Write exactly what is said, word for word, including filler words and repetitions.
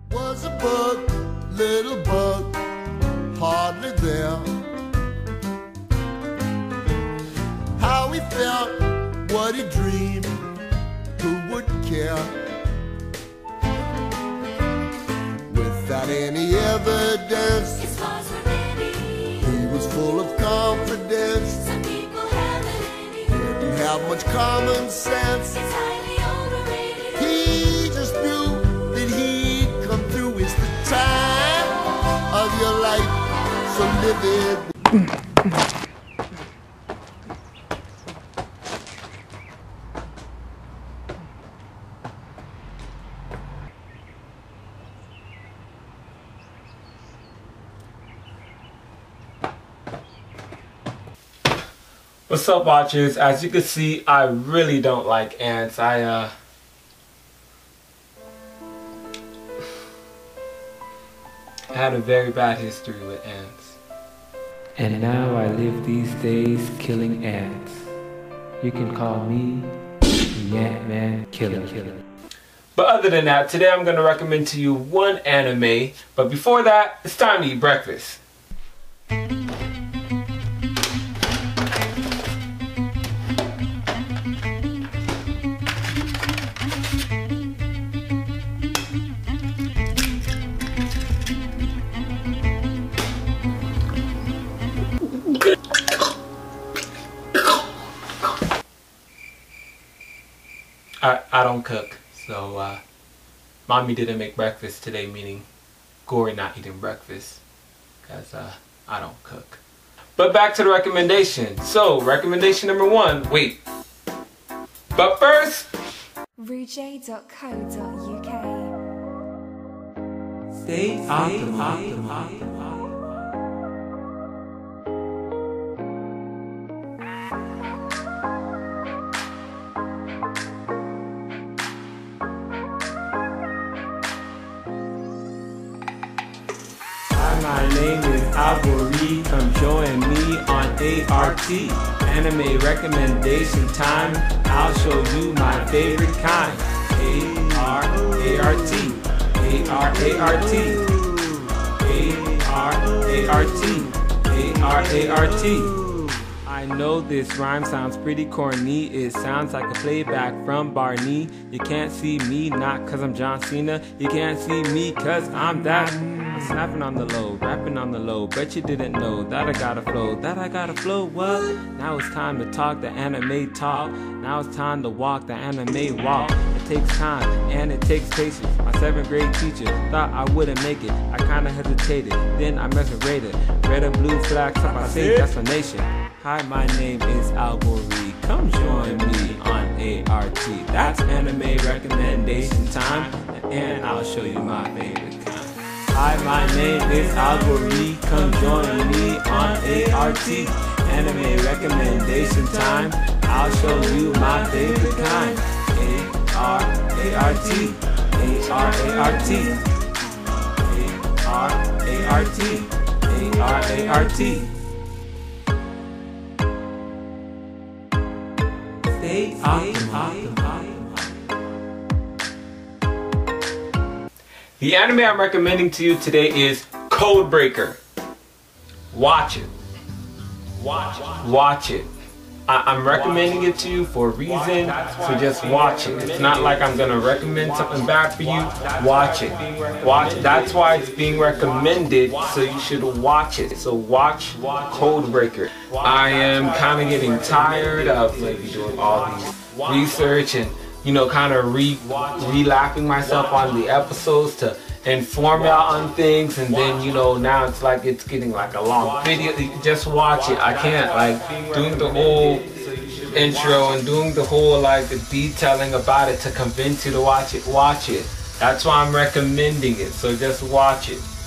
Was a bug, little bug, hardly there. How he felt, what he dreamed, who would care? Without any evidence, His flaws were many. he was full of confidence. Some people haven't any. Didn't have much common sense. He's highly overrated. He just knew that he'd come through. It's the time of your life, so live it. What's up, watchers? As you can see, I really don't like ants. I uh had a very bad history with ants. And now I live these days killing ants. You can call me the Ant-Man Killer. But other than that, today I'm going to recommend to you one anime. But before that, it's time to eat breakfast. I, I don't cook, so uh, mommy didn't make breakfast today, meaning Gory not eating breakfast, because uh, I don't cook. But back to the recommendation. So, recommendation number one, wait. But first, Rouge dot co dot U K. Stay optimal. my name is Alvori. Come join me on A R T. Anime recommendation time. I'll show you my favorite kind. A R A R T. A R A R T. A R A R T. A R A R T. I know this rhyme sounds pretty corny. It sounds like a playback from Barney. You can't see me, not cause I'm John Cena. You can't see me cause I'm that. I'm snapping on the low, rapping on the low. Bet you didn't know that I got a flow, that I got a flow, what? Now it's time to talk the anime talk. Now it's time to walk the anime walk. It takes time and it takes patience. My seventh grade teacher thought I wouldn't make it. I kinda hesitated, then I mesurated. Red and blue flags up, I say destination. Hi, my name is Alvori. Come join me on A R T. That's anime recommendation time, and I'll show you my favorite kind. Hi, my name is Alvori. Come join me on A R T. Anime recommendation time. I'll show you my favorite kind. A R A R T. A R A R T. A R A R T. A R A R T. Stay optimal. The anime I'm recommending to you today is Codebreaker. Watch it. Watch it. Watch it. I I'm recommending it to you for a reason, so just watch it. It's not like I'm gonna recommend something bad for you. Watch it. Watch it. That's why it's being recommended, so you should watch it. So watch Codebreaker. I am kind of getting tired of maybe doing all these research and, you know, kind of re relapping myself on the episodes to inform y'all on things, and then, you know, now it's like it's getting like a long video. Just watch it. I can't, like, doing the whole intro and doing the whole, like, the detailing about it to convince you to watch it. Watch it. That's why I'm recommending it. So just watch it.